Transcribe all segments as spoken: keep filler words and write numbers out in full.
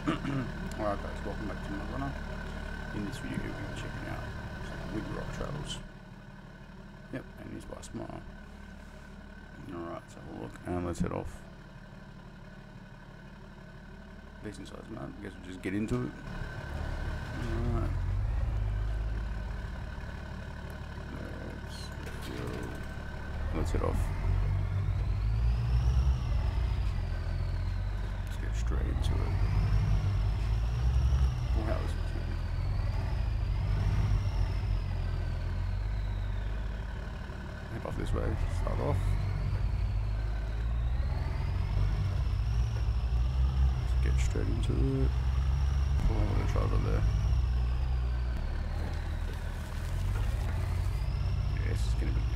Alright guys, welcome back to my runner. In this video we're going to be checking out some Wiggle Rock trails. Yep, and he's by Smile. Alright, let's have a look and let's head off. Decent sized map, I guess we'll just get into it. Alright. Let's go. Let's head off. Let's get straight into it. Well, how is it? Head off this way, start off. Let's get straight into it. Oh, the trails are there. Yes, it's gonna be good.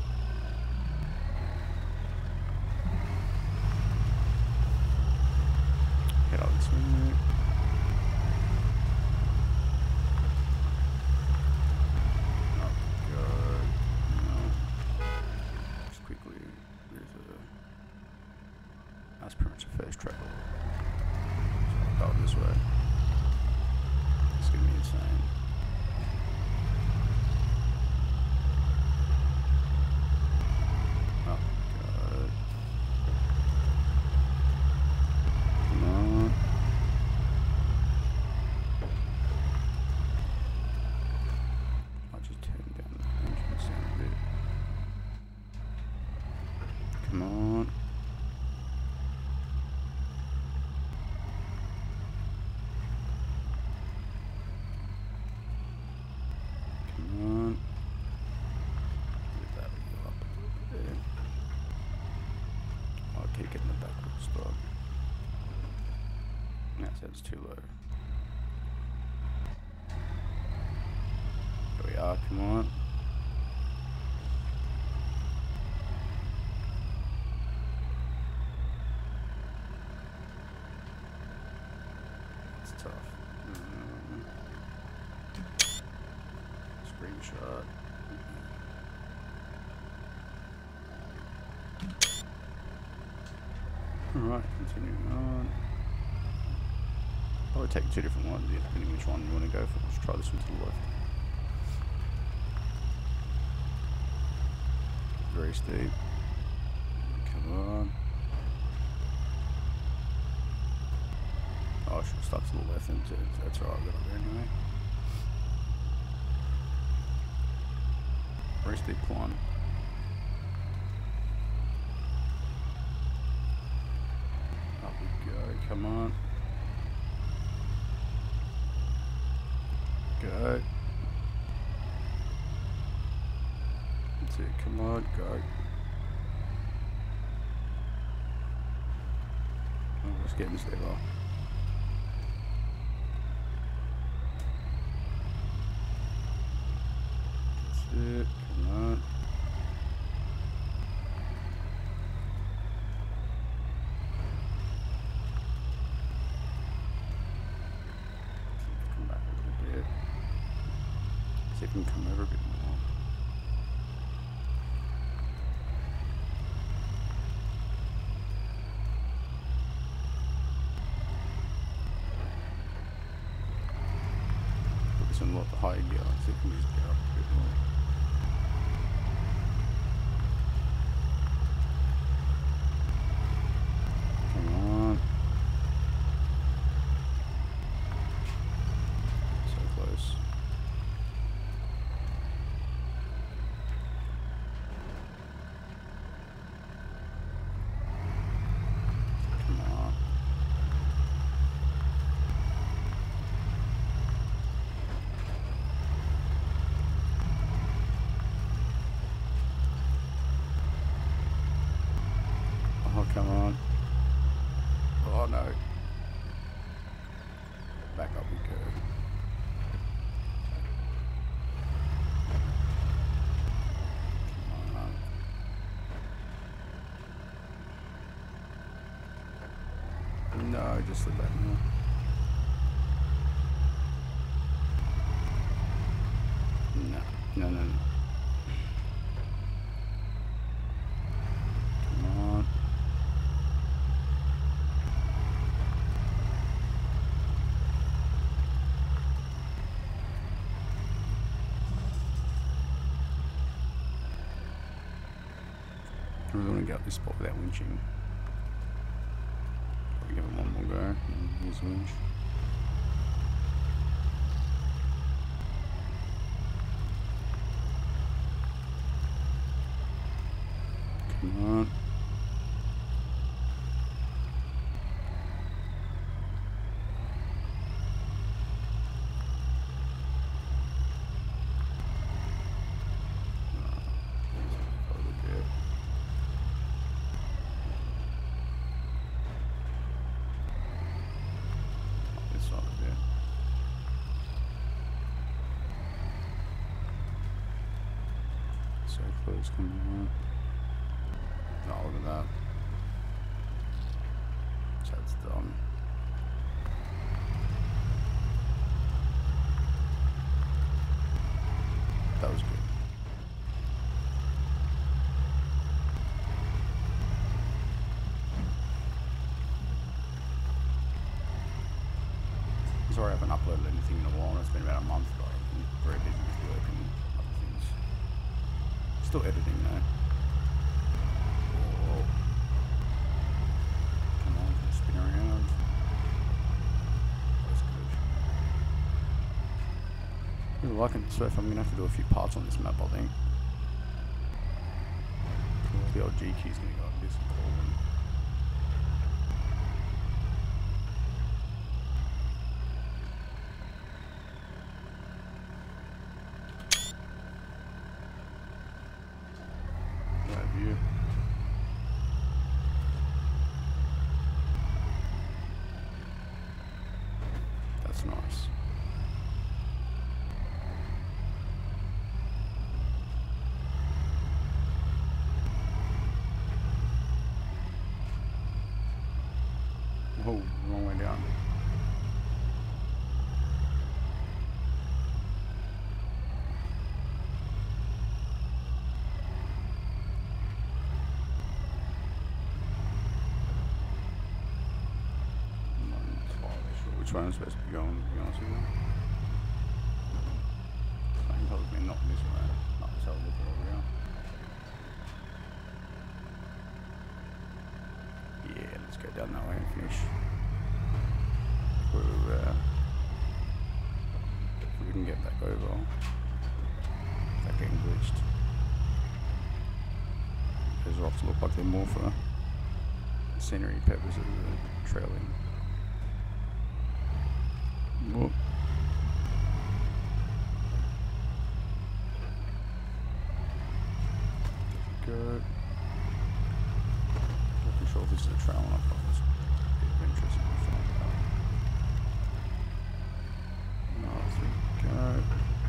Head out this way. That's pretty much a first track. So I'll go this way. It's gonna be insane. Oh god. Come on. I'll just turn down the engine sound a bit. Come on. Keep getting the backwards stop. That sounds too low. Here we are, come on. It's tough. Mm. Screenshot. Alright, continuing on. I would take two different ones, depending which one you want to go for. Let's try this one to the left. Very steep. Come on. Oh, I should start to the left and that's alright, I've got it there anyway. Very steep climb. Come on. Go. That's it. Come on. Go. Oh, it's getting stable. That's it. Come on. See if we can come over a bit more. Put this in a lot higher gear, see if we can just get up a bit more. Come on. So close. Oh, come on. Oh, no. Back up we go. Come on. No, just slip back more. No, no, no, no. Come on. really want to get up this spot without winching. Probably give it one more go. And use the winch. Come on. So close, coming on. Oh, look at that. Chad's done. That was good. Sorry I haven't uploaded anything in a while. It's been about a month, but I've been very busy with work and other things. Still editing though. Oh. Come on, spin around. That's good. Really liking the surf. I'm gonna have to do a few parts on this map, I think. The old G key's gonna go up this and call them. View. That's nice. Oh, wrong way down. Which way I'm supposed to be going, to be honest with you. I can probably be not this way. Not this whole look over here. Yeah, let's go down that way and finish. We're, uh, if we can get back over without getting glitched. Those rocks look like they're more for scenery purposes than trailing. Whoop. Good. Not too sure if this is a trail or not, but it's a bit of interesting to find out. Nice, we go.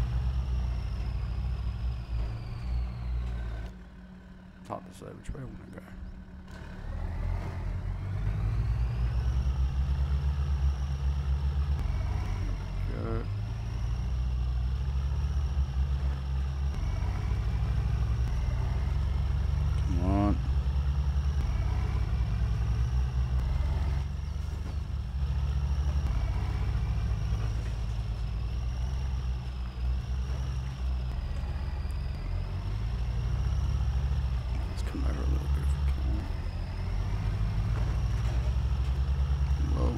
It's hard to say which way I want to go. Good. Come on. Let's come over a little bit if we can. Whoa.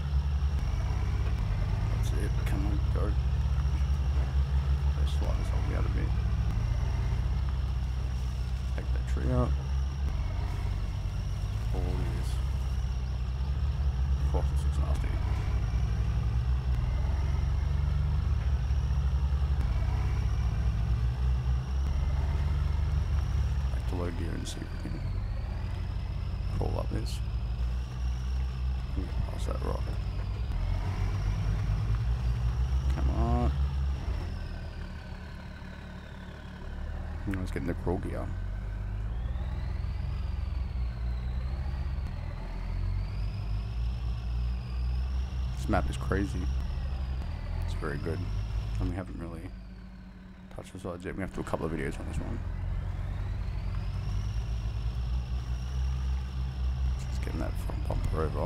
That's it. Come on, go. Let's slide this all out a bit. Take that tree out. Oh, it is. Oh, this looks nasty. Back to low gear and see if we can crawl up this. And get past that rock. Come on. I was getting the crawl gear. This map is crazy. It's very good. And we haven't really touched the sides yet. We have to do a couple of videos on this one. Just getting that front bumper over.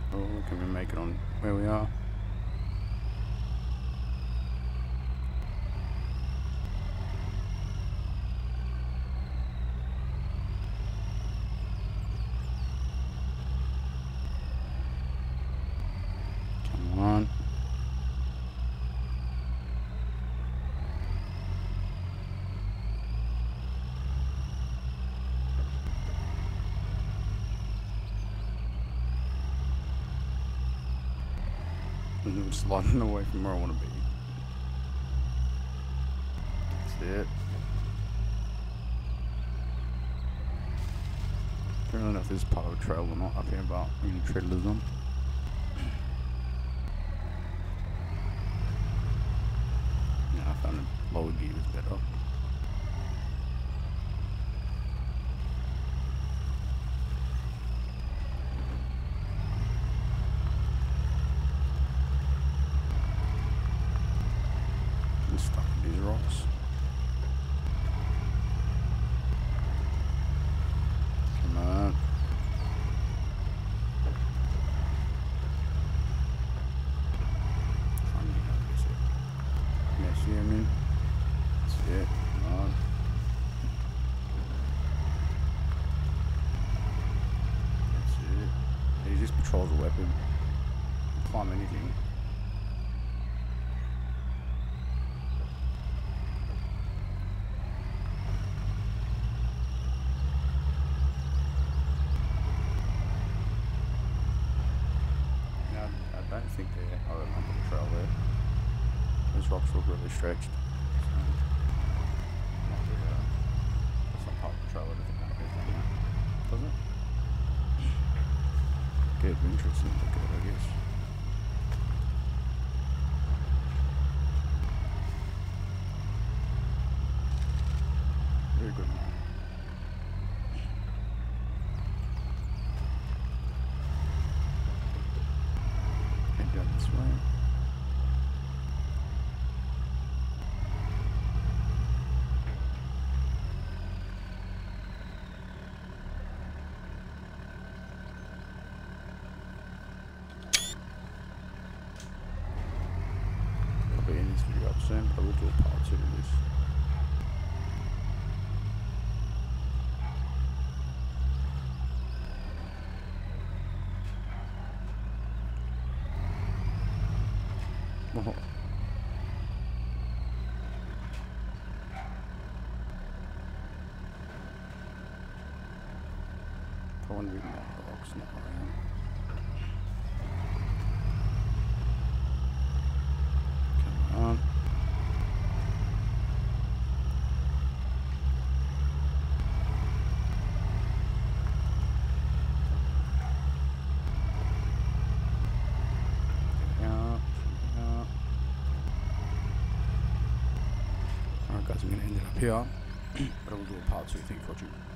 Oh, can we make it on where we are? Come on. I'm sliding away from where I want to be. That's it. I don't know if this is part of a trail or not up here, but I'm going to tread this on. Yeah, I found the lower gear is better. Stuck in these rocks. Come on. Trying to get out of this. Yeah, see what I mean? That's it. Come on. That's it. He just patrols a weapon. Climb anything. I don't think they're oh, they're not on the trail there. Those rocks look really stretched. So, not the, uh, that's not part of the trail, I don't think that goes down there. Does it? Get interesting look at it, I guess. Very good man. Down this way. Probably end this video up soon, but I will do a part two of this. Oh. I want to read my rocks, not around. Come on. Alright guys, I'm going to end it up here, but I will do a part two. Thank you for watching.